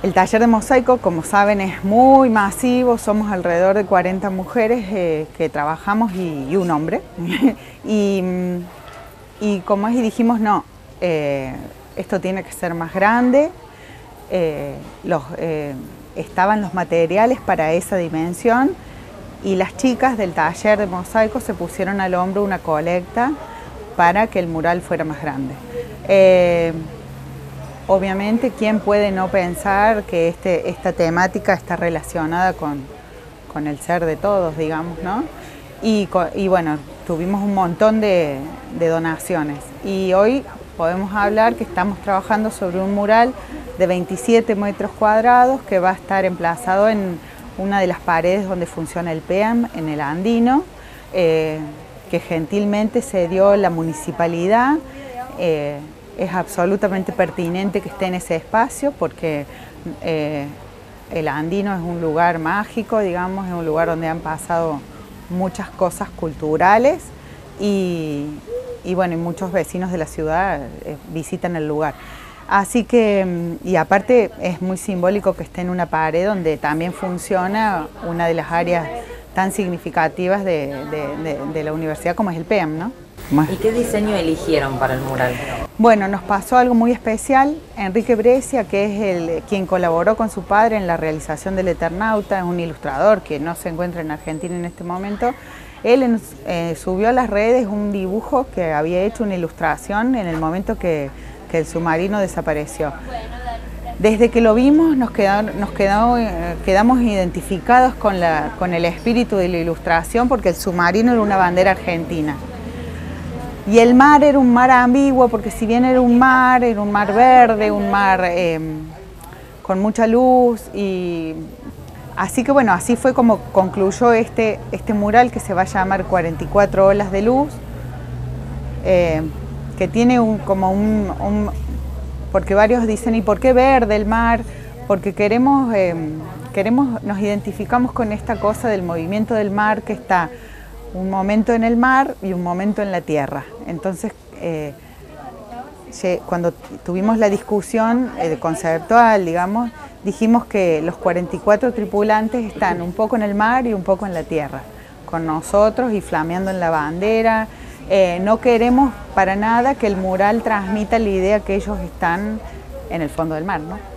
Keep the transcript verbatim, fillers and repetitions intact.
El taller de mosaico, como saben, es muy masivo, somos alrededor de cuarenta mujeres eh, que trabajamos y, y un hombre. y, y como es, y dijimos, no, eh, esto tiene que ser más grande, eh, los, eh, estaban los materiales para esa dimensión y las chicas del taller de mosaico se pusieron al hombro una colecta para que el mural fuera más grande. Eh, Obviamente, ¿quién puede no pensar que este, esta temática está relacionada con, con el ser de todos, digamos, ¿no? Y, y bueno, tuvimos un montón de, de donaciones y hoy podemos hablar que estamos trabajando sobre un mural de veintisiete metros cuadrados que va a estar emplazado en una de las paredes donde funciona el P E A M, en el Andino, eh, que gentilmente cedió la municipalidad. Eh, Es absolutamente pertinente que esté en ese espacio porque eh, el Andino es un lugar mágico, digamos, es un lugar donde han pasado muchas cosas culturales y, y bueno, y muchos vecinos de la ciudad eh, visitan el lugar. Así que, y aparte es muy simbólico que esté en una pared donde también funciona una de las áreas tan significativas de, de, de, de la universidad como es el P E A M, ¿no? ¿Y qué diseño eligieron para el mural? Bueno, nos pasó algo muy especial. Enrique Brescia, que es el, quien colaboró con su padre en la realización del Eternauta, es un ilustrador que no se encuentra en Argentina en este momento. Él en, eh, subió a las redes un dibujo que había hecho, una ilustración en el momento que, que el submarino desapareció. Desde que lo vimos nos, quedó, nos quedó, eh, quedamos identificados con, la, con el espíritu de la ilustración porque el submarino era una bandera argentina. Y el mar era un mar ambiguo, porque si bien era un mar, era un mar verde, un mar eh, con mucha luz. Y así que bueno, así fue como concluyó este, este mural que se va a llamar cuarenta y cuatro olas de luz, eh, que tiene un, como un, un... porque varios dicen, ¿y por qué verde el mar? Porque queremos, eh, queremos, nos identificamos con esta cosa del movimiento del mar que está un momento en el mar y un momento en la tierra. Entonces, eh, cuando tuvimos la discusión eh, conceptual, digamos, dijimos que los cuarenta y cuatro tripulantes están un poco en el mar y un poco en la tierra, con nosotros y flameando en la bandera. Eh, no queremos para nada que el mural transmita la idea que ellos están en el fondo del mar, ¿no?